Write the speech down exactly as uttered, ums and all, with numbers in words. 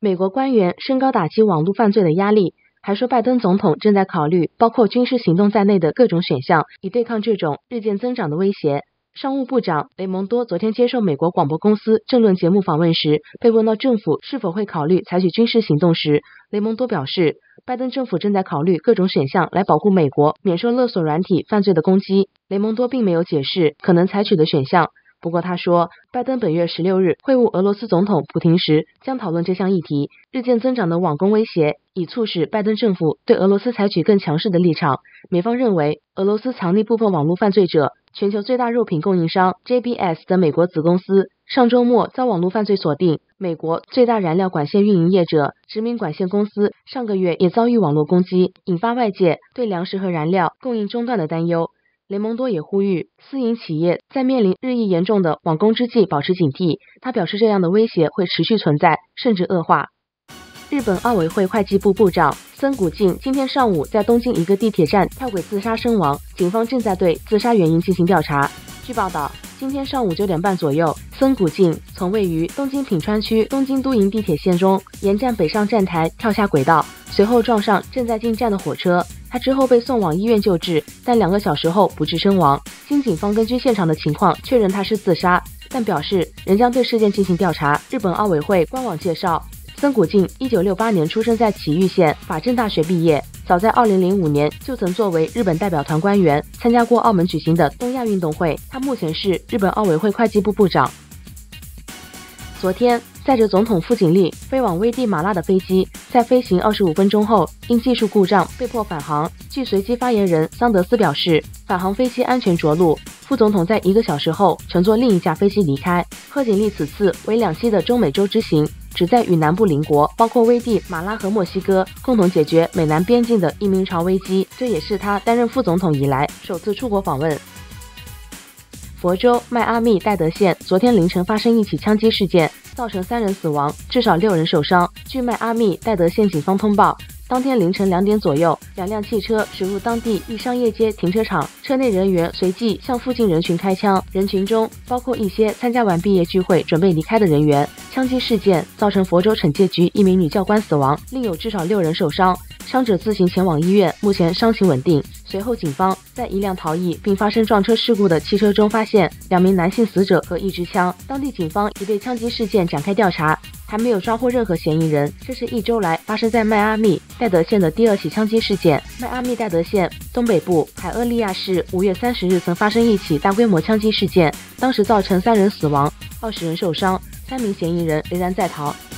美国官员升高打击网络犯罪的压力，还说拜登总统正在考虑包括军事行动在内的各种选项，以对抗这种日渐增长的威胁。商务部长雷蒙多昨天接受美国广播公司政论节目访问时，被问到政府是否会考虑采取军事行动时，雷蒙多表示，拜登政府正在考虑各种选项来保护美国免受勒索软体犯罪的攻击。雷蒙多并没有解释可能采取的选项，不过他说，拜登本月十六日会晤俄罗斯总统普廷时将讨论这项议题。日渐增长的网攻威胁已促使拜登政府对俄罗斯采取更强势的立场。美方认为，俄罗斯藏匿部分网络犯罪者。全球最大肉品供应商 J B S 的美国子公司上周末遭网络犯罪锁定，美国最大燃料管线运营业者殖民管线公司上个月也遭遇网络攻击，引发外界对粮食和燃料供应中断的担忧。雷蒙多也呼吁私营企业在面临日益严重的网攻之际保持警惕，他表示这样的威胁会持续存在，甚至恶化。日本奥委会会计部部长森谷静今天上午在东京一个地铁站跳轨自杀身亡，警方正在对自杀原因进行调查。据报道，今天上午九点半左右，森谷静从位于东京品川区东京都营地铁线中沿站北上站台跳下轨道，随后撞上正在进站的火车。他之后被送往医院救治，但两个小时后不治身亡。经警方根据现场的情况确认他是自杀，但表示仍将对事件进行调查。日本奥委会官网介绍，森谷静一九六八年出生在埼玉县法政大学毕业，早在二零零五年就曾作为日本代表团官员参加过澳门举行的东亚运动会。他目前是日本奥委会会计部部长。昨天，载着总统傅景利飞往危地马拉的飞机，在飞行二十五分钟后因技术故障被迫返航。据随机发言人桑德斯表示，返航飞机安全着陆，副总统在一个小时后乘坐另一架飞机离开。贺锦丽此次为两栖的中美洲之行，旨在与南部邻国，包括危地马拉和墨西哥，共同解决美南边境的移民潮危机。这也是他担任副总统以来首次出国访问。佛州迈阿密戴德县昨天凌晨发生一起枪击事件，造成三人死亡，至少六人受伤。据迈阿密戴德县警方通报，当天凌晨两点左右，两辆汽车驶入当地一商业街停车场，车内人员随即向附近人群开枪，人群中包括一些参加完毕业聚会准备离开的人员。枪击事件造成佛州惩戒局一名女教官死亡，另有至少六人受伤，伤者自行前往医院，目前伤情稳定。随后警方在一辆逃逸并发生撞车事故的汽车中发现两名男性死者和一支枪，当地警方已对枪击事件展开调查，还没有抓获任何嫌疑人。这是一周来发生在迈阿密戴德县的第二起枪击事件。迈阿密戴德县东北部海厄利亚市五月三十日曾发生一起大规模枪击事件，当时造成三人死亡，二十人受伤，三名嫌疑人仍然在逃。